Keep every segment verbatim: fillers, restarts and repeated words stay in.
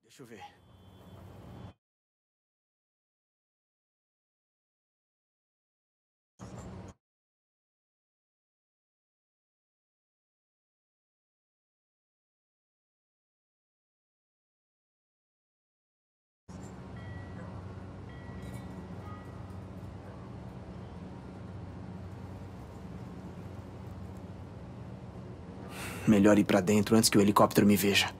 Deixa eu ver. Melhor ir pra dentro antes que o helicóptero me veja.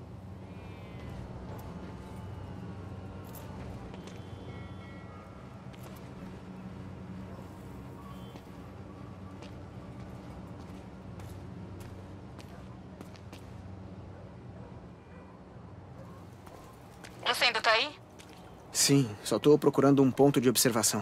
Você ainda tá aí? Sim, só tô procurando um ponto de observação.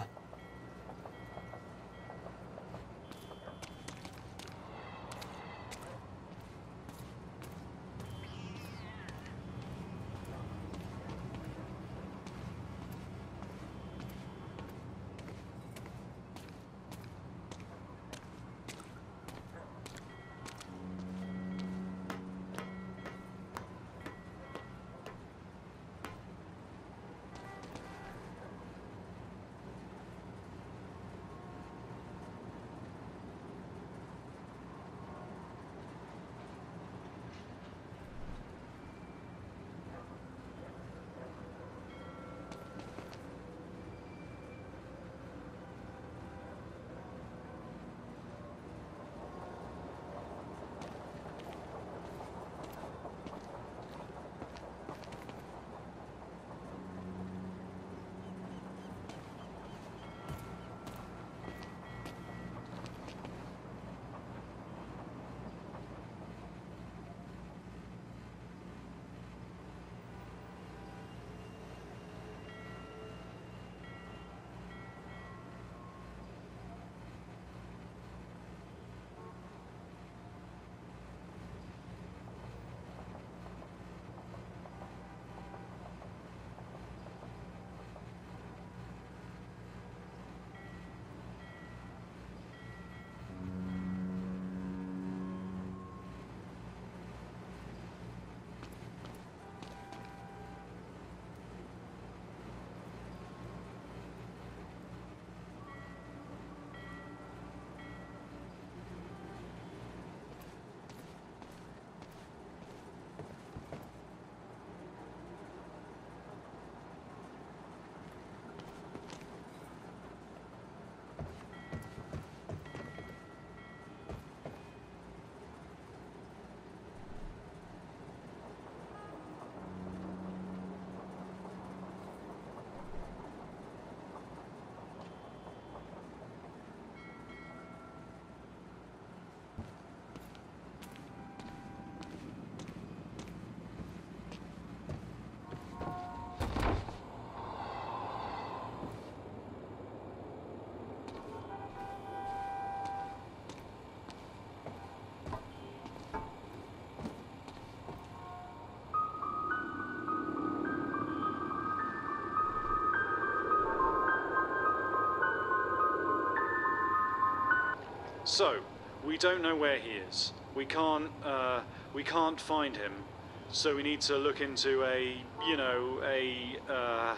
So, we don't know where he is. We can't, uh, we can't find him. So we need to look into a, you know, a, uh,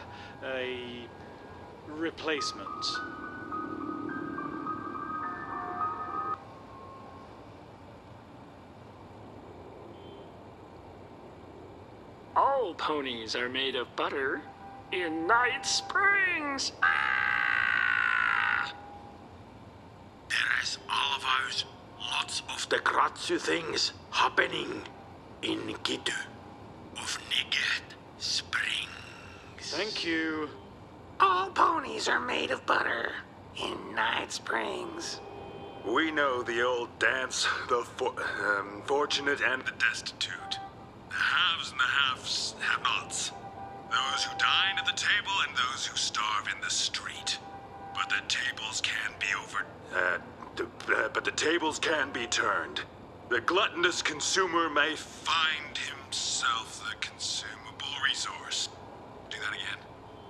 a replacement. All ponies are made of butter in Night Springs. Ah! There is all of ours. Lots of the Kratzu things happening in Gitu of Nigat Springs. Thank you. All ponies are made of butter in Night Springs. We know the old dance, the for um, fortunate and the destitute. The haves and the haves have-nots. Those who dine at the table and those who starve in the street. But the tables can be over... Uh, the, uh, but the tables can be turned. The gluttonous consumer may find himself the consumable resource. Do that again.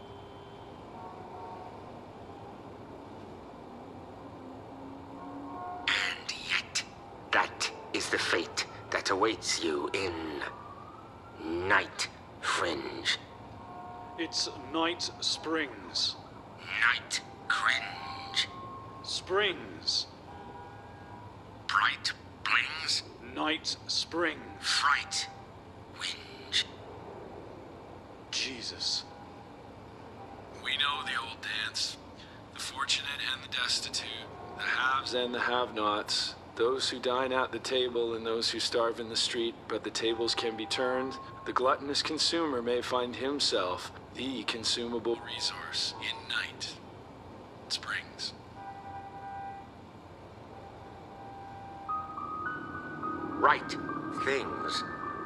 And yet, that is the fate that awaits you in Night Fringe. It's Night Springs. Night cringe. Springs. Bright blings. Night Springs. Fright. Whinge. Jesus. We know the old dance. The fortunate and the destitute. The haves and the have-nots. Those who dine at the table and those who starve in the street, but the tables can be turned. The gluttonous consumer may find himself the consumable resource in Night Springs. Right things.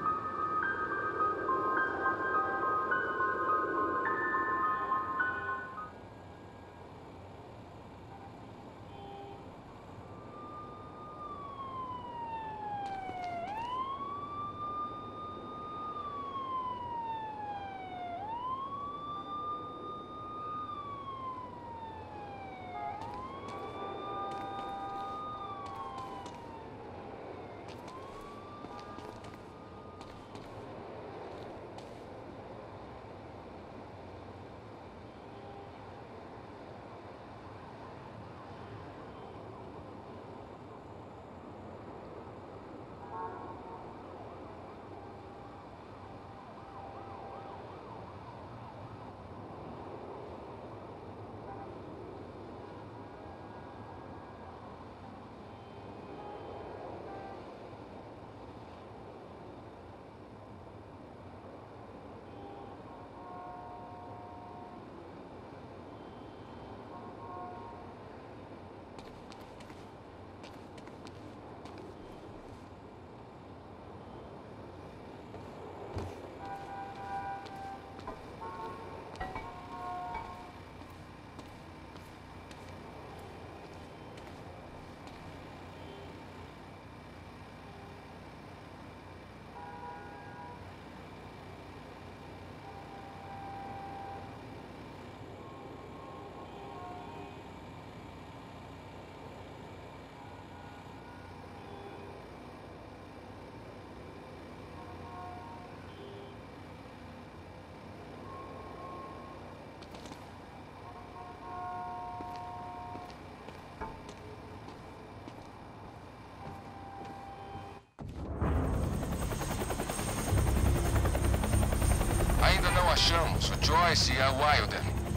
Achamos o Joyce e a Wilder.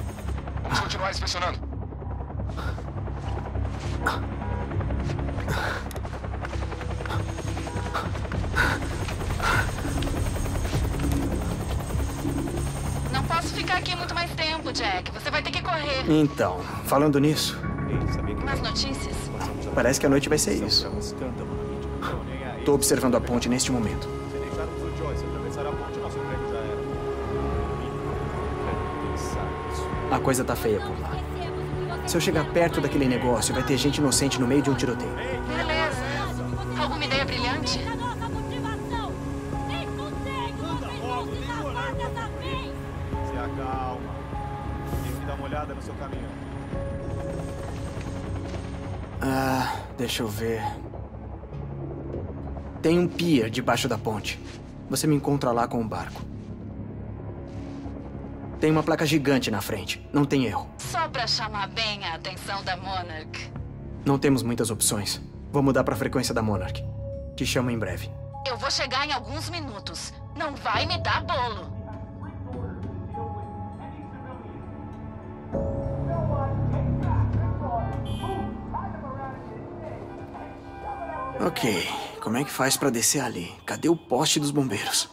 Vamos continuar inspecionando. Não posso ficar aqui muito mais tempo, Jack. Você vai ter que correr. Então, falando nisso, Umas notícias? parece que a noite vai ser isso. Tô observando a ponte neste momento. A coisa tá feia por lá. Se eu chegar perto daquele negócio, vai ter gente inocente no meio de um tiroteio. Beleza. Alguma ideia brilhante? Se acalma. Tem que dar uma olhada no seu caminho. Ah, deixa eu ver. Tem um pier debaixo da ponte. Você me encontra lá com um barco. Tem uma placa gigante na frente. Não tem erro. Só pra chamar bem a atenção da Monarch. Não temos muitas opções. Vou mudar pra frequência da Monarch. Te chamo em breve. Eu vou chegar em alguns minutos. Não vai me dar bolo. Ok. Como é que faz pra descer ali? Cadê o poste dos bombeiros?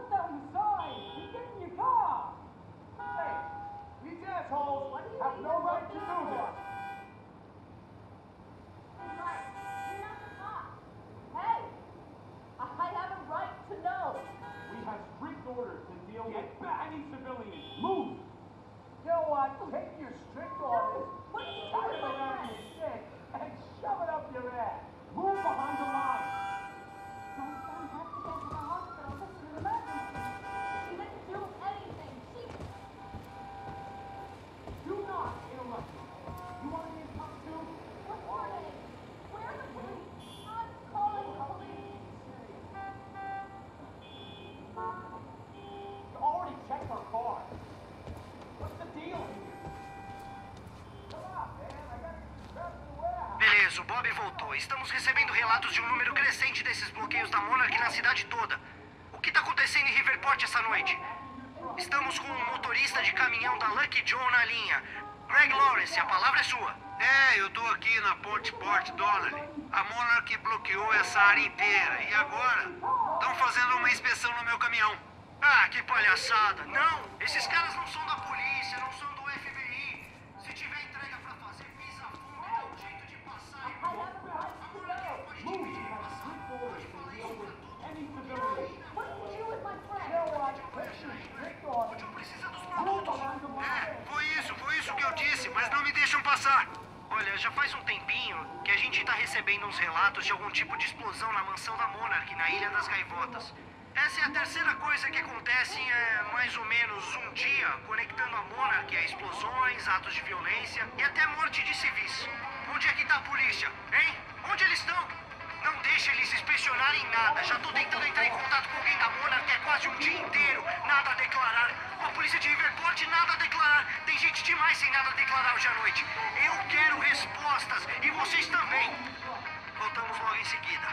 Assholes have no right Bob voltou. Estamos recebendo relatos de um número crescente desses bloqueios da Monarch na cidade toda. O que está acontecendo em Riverport essa noite? Estamos com um motorista de caminhão da Lucky John na linha. Greg Lawrence, a palavra é sua. É, eu tô aqui na Ponte Port Donnelly. A Monarch bloqueou essa área inteira e agora estão fazendo uma inspeção no meu caminhão. Ah, que palhaçada. Não, esses caras não são da polícia, não são do F B I. Se tiver entrega pra fazer, pisa fundo e dá um jeito de passar, irmão. A Monarch não pode te pedir pra passar. Pode falar isso pra todo mundo. Pode precisa dos produtos. É, foi isso, foi isso que eu disse, mas não me deixam passar. Olha, já faz um tempinho que a gente tá recebendo uns relatos de algum tipo de explosão na mansão da Monarch, na Ilha das Gaivotas. Essa é a terceira coisa que acontece em é, mais ou menos um dia, conectando a Monarch a explosões, atos de violência e até morte de civis. Onde é que tá a polícia, hein? Onde eles estão? Não deixa eles inspecionarem nada. Já tô tentando entrar em contato com alguém da Monarch é quase um dia inteiro. Nada a declarar. A polícia de Riverport, nada a declarar. Tem gente demais sem nada a declarar hoje à noite. Eu quero respostas. E vocês também. Voltamos logo em seguida.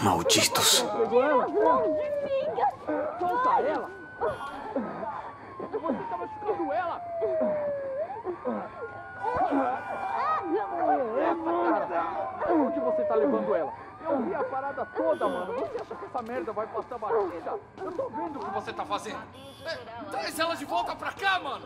Malditos. Pegou ela? Não, de minha! Solta ela! Você tá machucando ela! Essa, cara! Onde você tá levando ela? Eu vi a parada toda, mano. Você acha que essa merda vai passar batida? Eu tô vendo o que você tá fazendo. É, traz ela de volta pra cá, mano!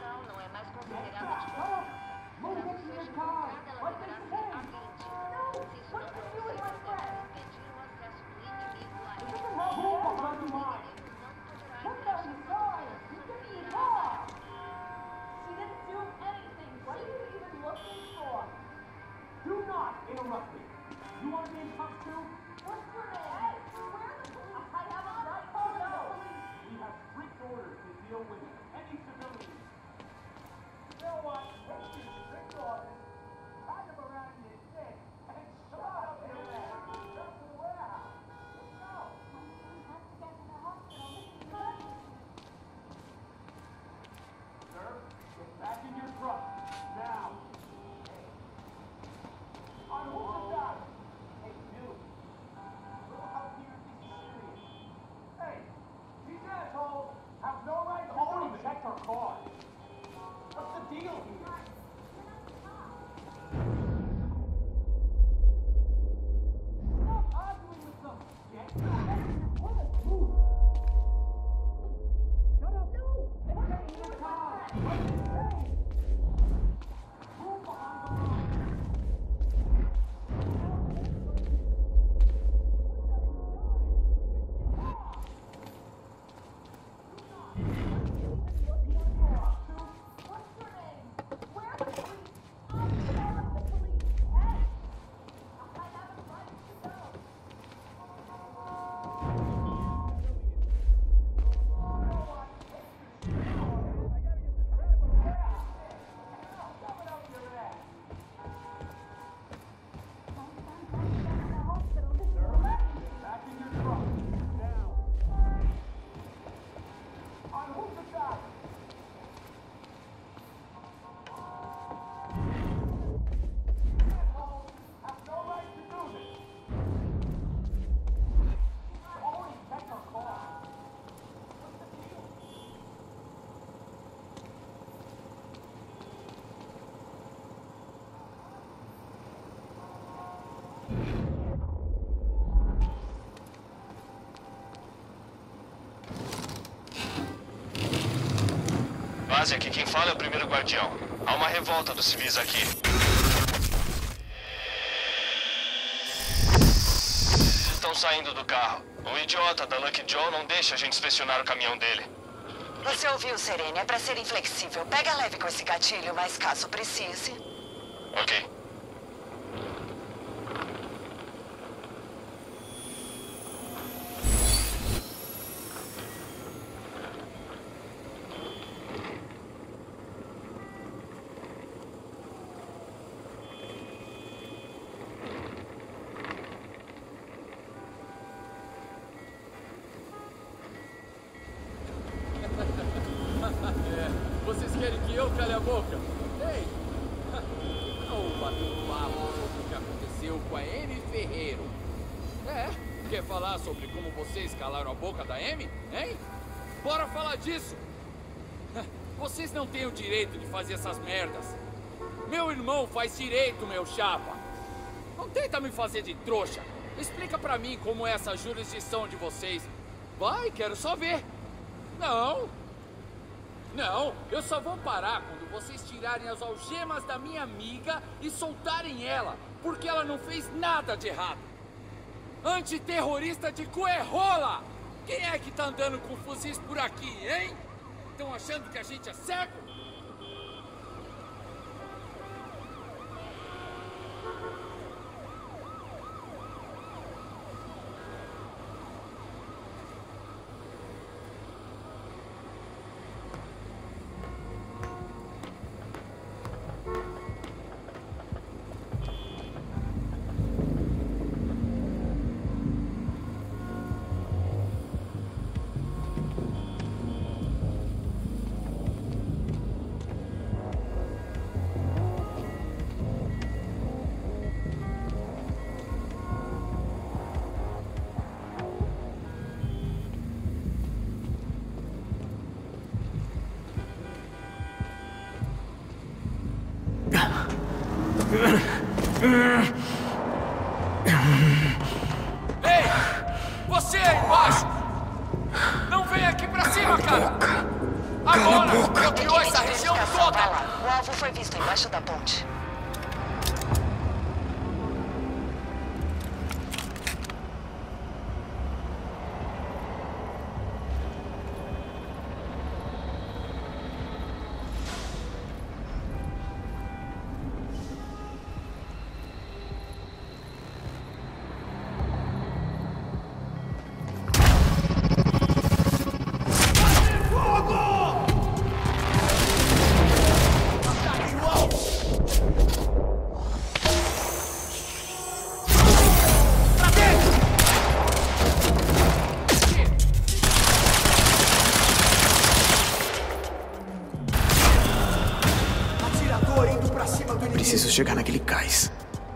Aqui quem fala é o primeiro guardião. Há uma revolta dos civis aqui. Estão saindo do carro. O idiota da Lucky Joe não deixa a gente inspecionar o caminhão dele. Você ouviu, Serene? É pra ser inflexível. Pega leve com esse gatilho, mas caso precise... Ok. Vocês querem que eu cale a boca? Ei! Vamos bater um papo sobre o que aconteceu com a Amy Ferreiro. É? Quer falar sobre como vocês calaram a boca da Amy? Hein? Bora falar disso! Vocês não têm o direito de fazer essas merdas. Meu irmão faz direito, meu chapa. Não tenta me fazer de trouxa. Explica pra mim como é essa jurisdição de vocês. Vai, quero só ver. Não. Não, eu só vou parar quando vocês tirarem as algemas da minha amiga e soltarem ela, porque ela não fez nada de errado. Antiterrorista de Coerrola! Quem é que tá andando com fuzis por aqui, hein? Estão achando que a gente é cego? Ei! Você aí embaixo! Não vem aqui pra cima, cara! Agora! Bloqueou essa região toda! O alvo foi visto embaixo da ponte. Preciso chegar naquele cais.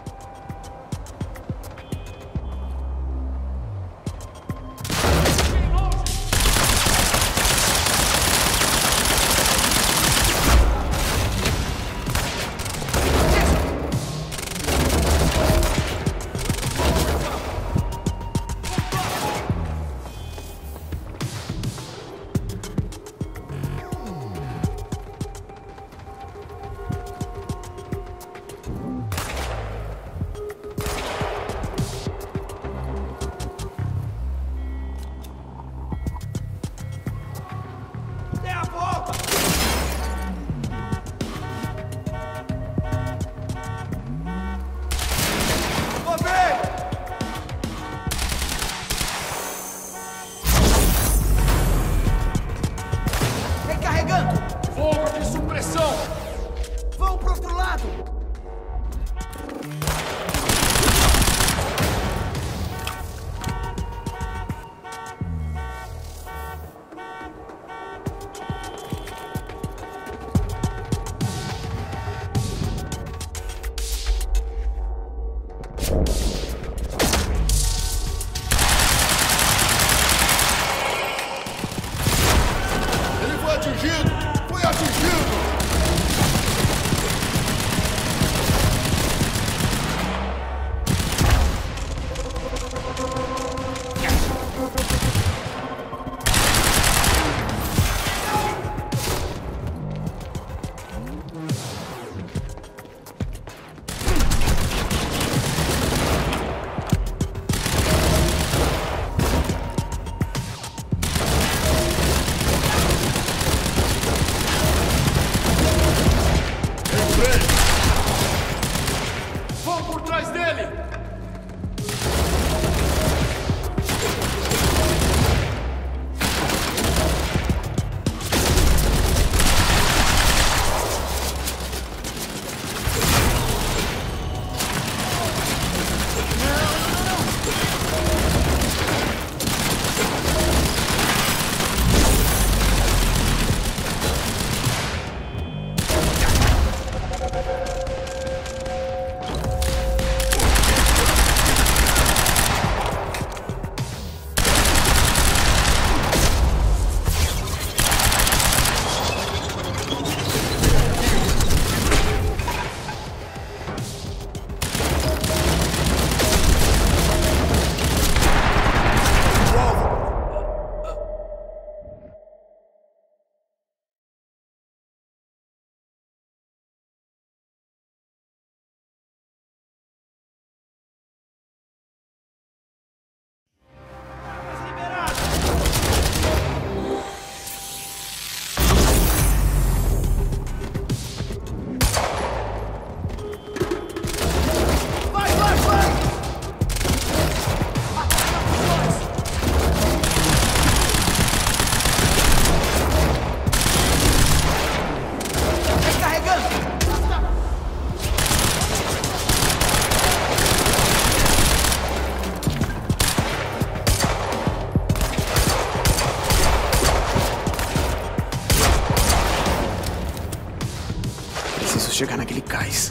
Chegar naquele cais.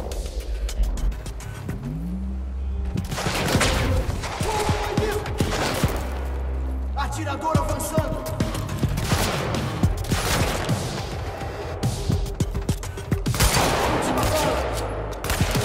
Atirador avançando! Última bola!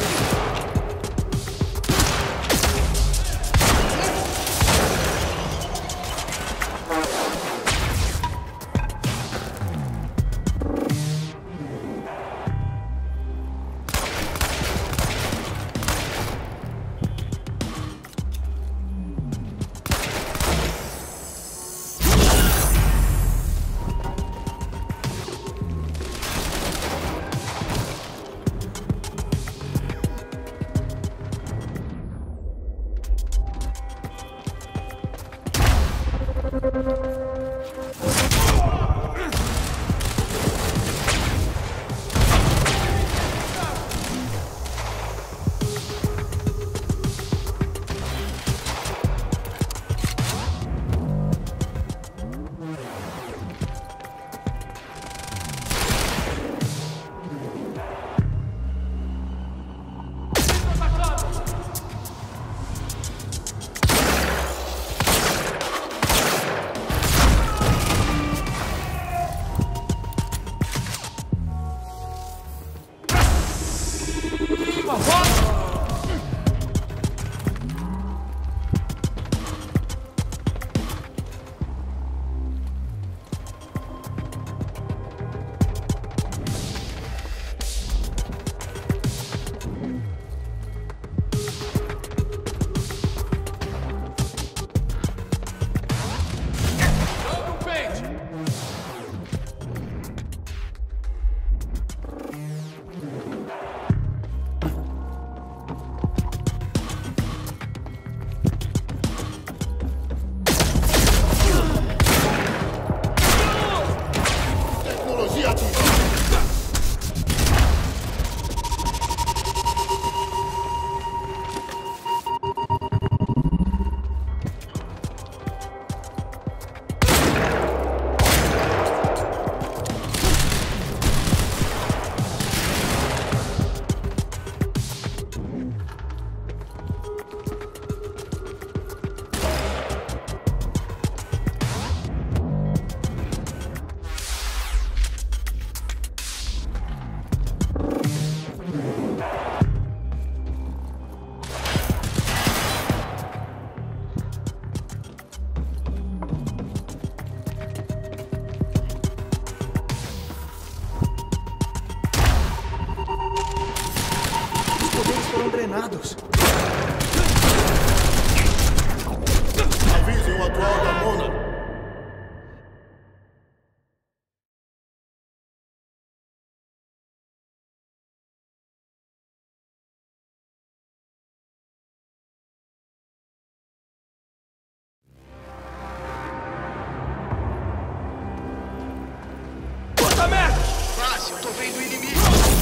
Avisem o atual da Mona. Puta merda! Fácil, eu tô vendo o inimigo.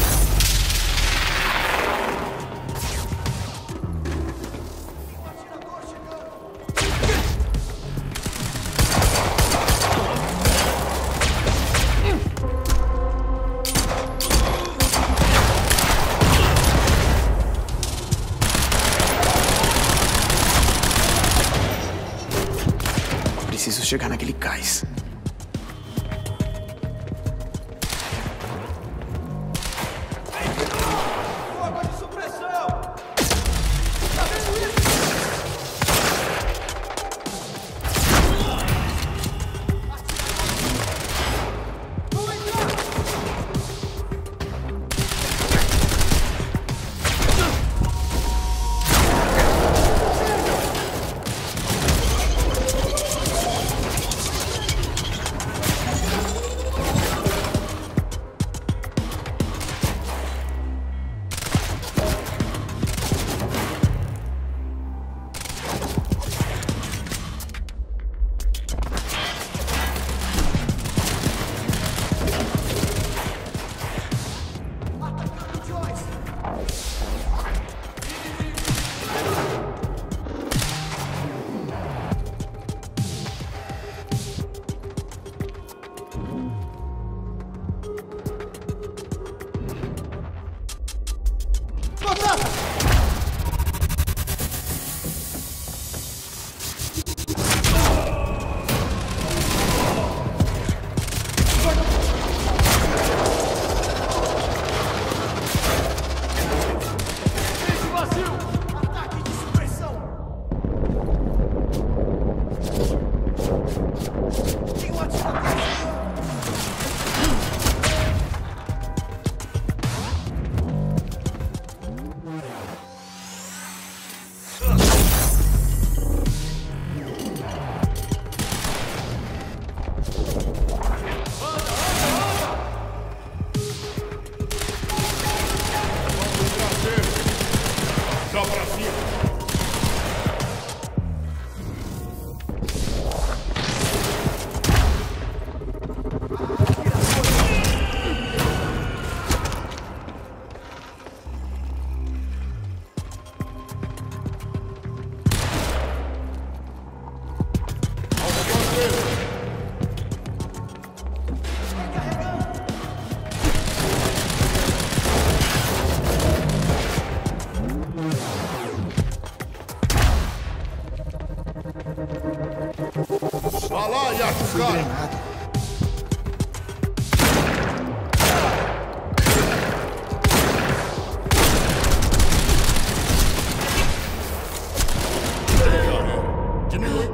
Preciso chegar naquele cais. Fui cara. drenado. Diminui.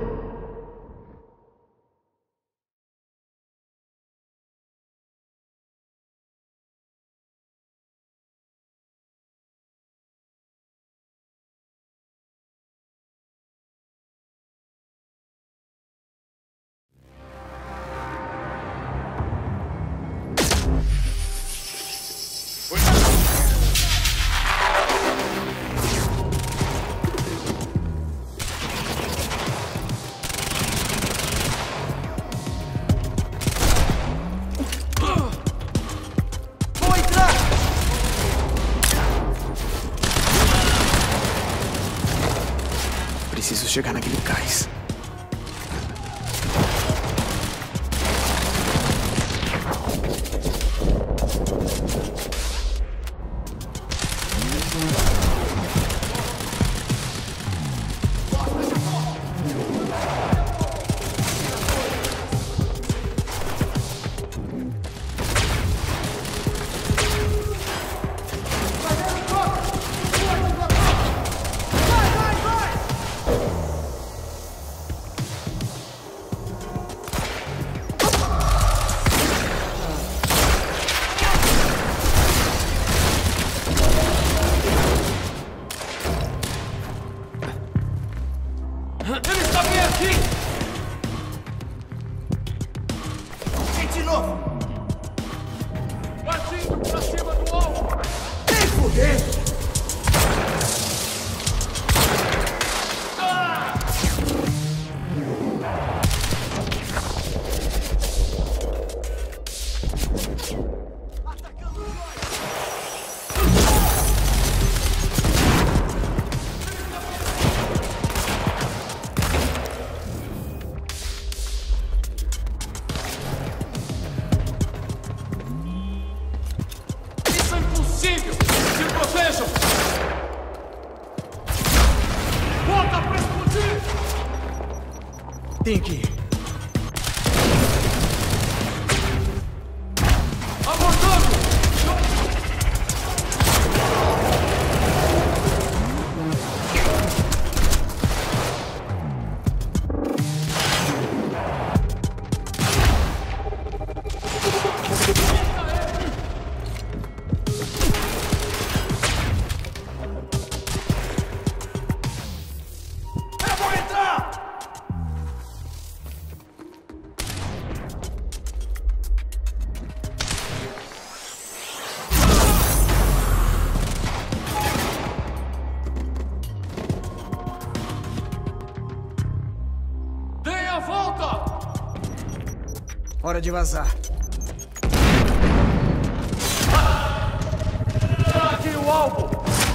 Preciso chegar naquele cais. Ele está bem aqui! Sentinel! Partindo pra cima do alvo! Nem fudendo! Tem que ir. Hora de vazar. Aqui o alvo!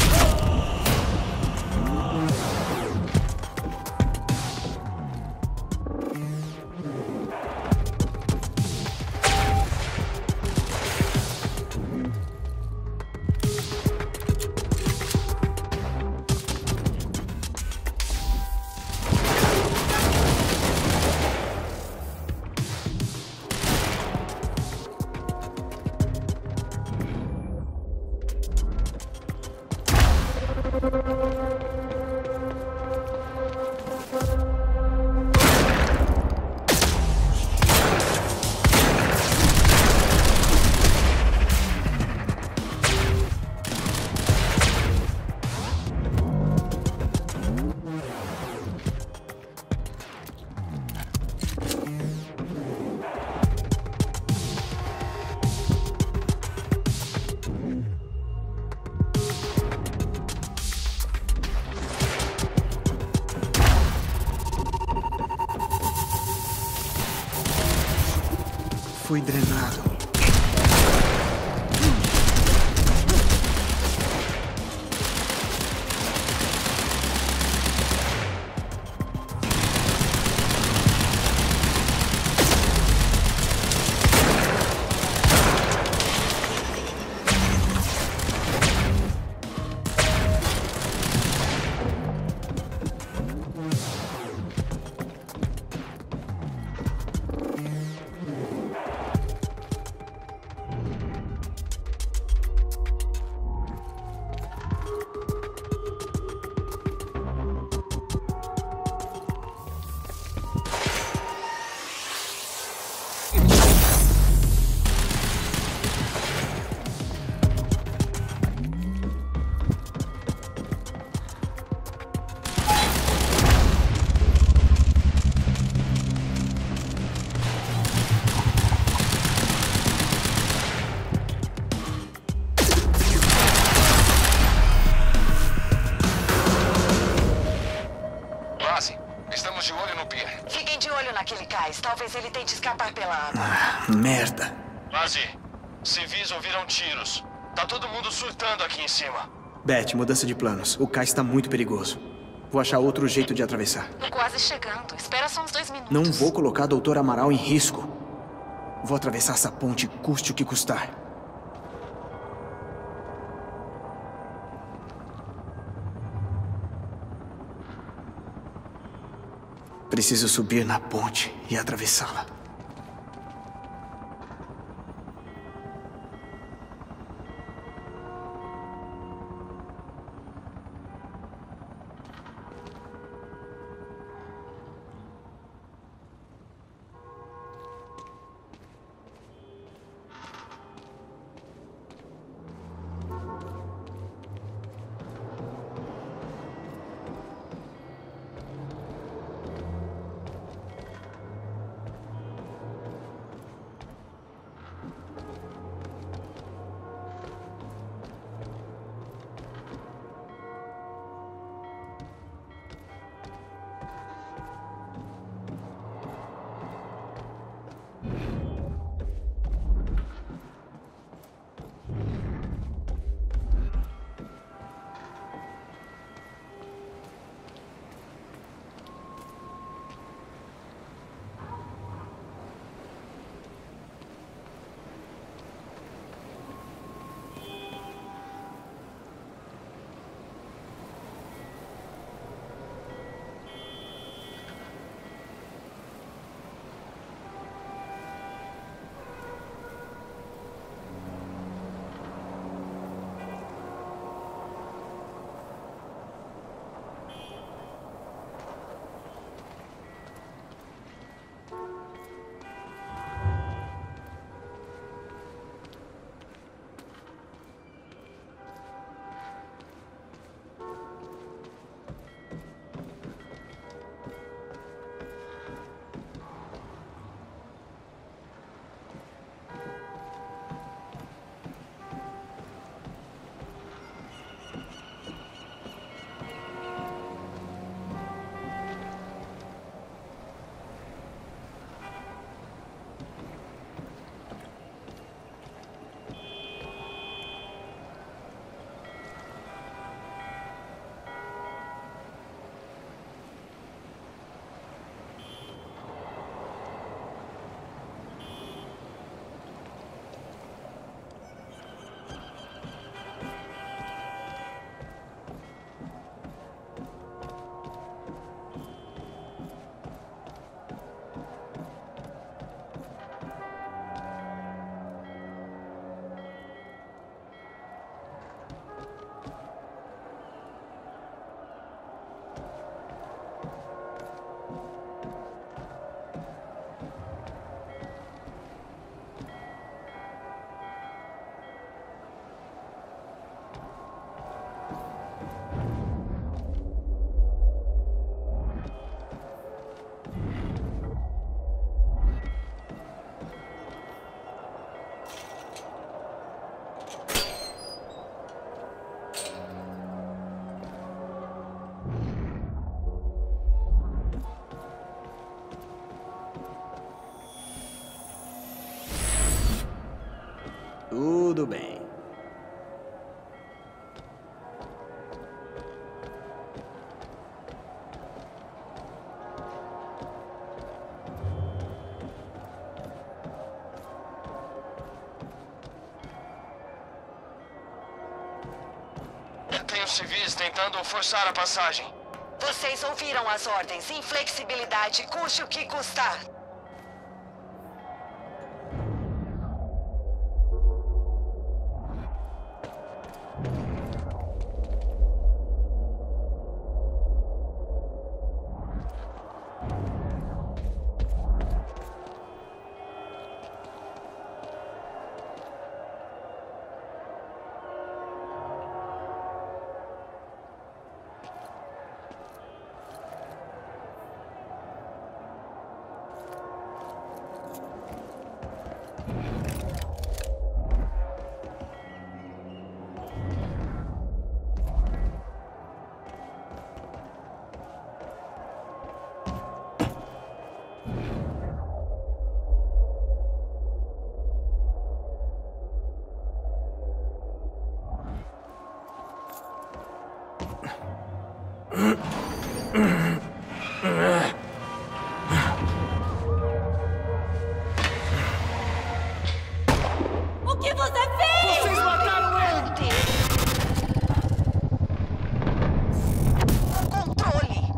Fui drenado. naquele cais. Talvez ele tente escapar pela água. Ah, merda. Quase. Civis ouviram tiros. Tá todo mundo surtando aqui em cima. Beth, mudança de planos. O cais está muito perigoso. Vou achar outro jeito de atravessar. Tô quase chegando. Espera só uns dois minutos. Não vou colocar doutor Amaral em risco. Vou atravessar essa ponte, custe o que custar. Preciso subir na ponte e atravessá-la. Tudo bem. Tem os civis tentando forçar a passagem. Vocês ouviram as ordens. Inflexibilidade, custe o que custar. O que você fez? Vocês mataram ele! O controle!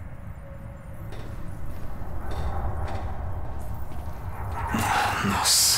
Nossa.